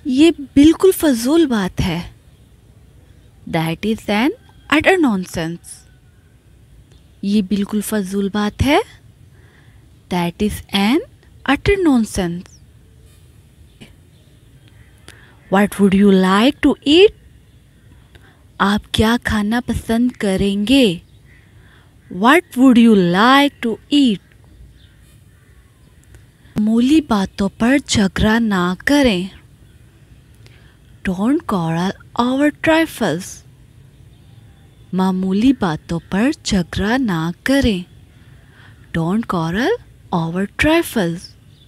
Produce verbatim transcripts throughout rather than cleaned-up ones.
ये बिल्कुल फजूल बात है। That is an utter nonsense. ये बिल्कुल फजूल बात है। That is an utter nonsense. What would you like to eat? आप क्या खाना पसंद करेंगे? What would you like to eat? मामूली बातों पर झगड़ा ना करें। Don't quarrel over trifles। मामूली बातों पर झगड़ा ना करें। Don't quarrel over trifles।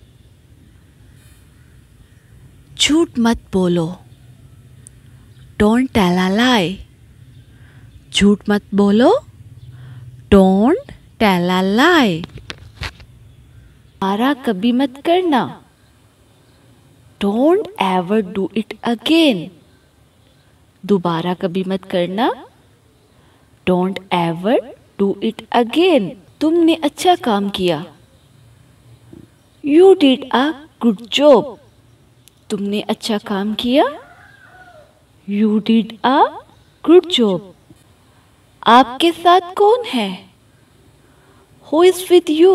झूठ मत बोलो। Don't tell a lie. झूठ मत बोलो। डोंट टेल अ लाई। दोबारा कभी मत करना। Don't ever do it again. दोबारा कभी मत करना। Don't ever do it again. तुमने अच्छा काम किया। You did a good job. तुमने अच्छा काम किया। You did a good job. आपके साथ कौन है? Who is with you?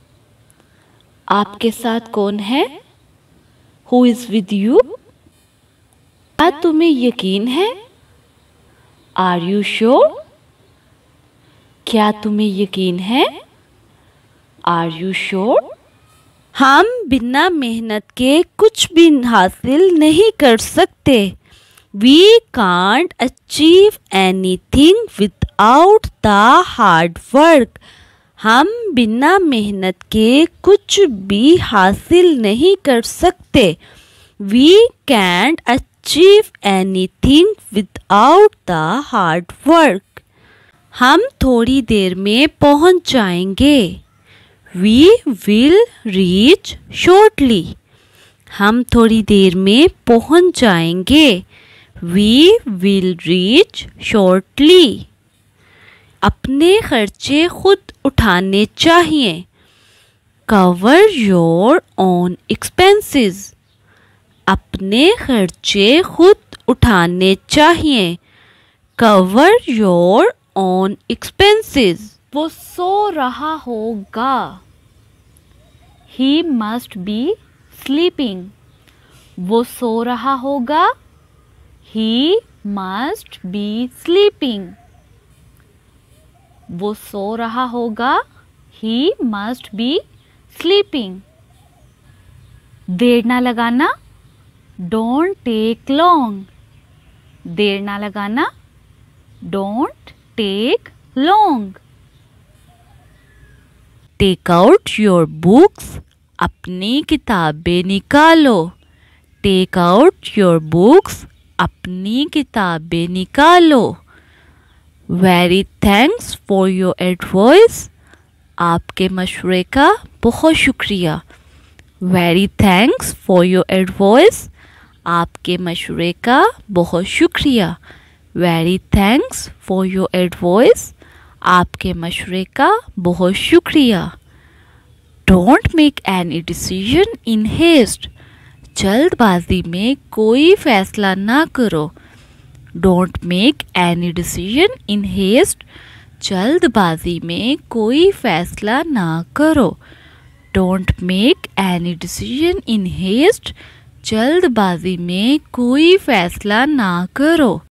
आपके साथ कौन है? Who is with you? क्या तुम्हें यकीन है? Are you sure? क्या तुम्हें यकीन है? Are you sure? हम बिना मेहनत के कुछ भी हासिल नहीं कर सकते। We can't achieve anything without the hard work. हम बिना मेहनत के कुछ भी हासिल नहीं कर सकते। We can't achieve anything without the hard work. हम थोड़ी देर में पहुंच जाएंगे। We will reach shortly. हम थोड़ी देर में पहुंच जाएंगे। We will reach shortly. अपने खर्चे खुद उठाने चाहिए। Cover your own expenses. अपने खर्चे खुद उठाने चाहिए। Cover your own expenses. वो सो रहा होगा। He must be sleeping. वो सो रहा होगा। He must be sleeping. वो सो रहा होगा। He must be sleeping. देर ना लगाना। Don't take long. देर ना लगाना। Don't take long. Take out your books. अपनी किताबें निकालो। Take out your books. अपनी किताबें निकालो। Very thanks for your advice. आपके मशवरे का बहुत शुक्रिया। Very thanks for your advice. आपके मशवरे का बहुत शुक्रिया। Very thanks for your advice. आपके मशवरे का बहुत शुक्रिया। Don't make any decision in haste. जल्दबाजी में कोई फैसला ना करो। Don't make any decision in haste. जल्दबाजी में कोई फैसला ना करो। Don't make any decision in haste. जल्दबाजी में कोई फैसला ना करो।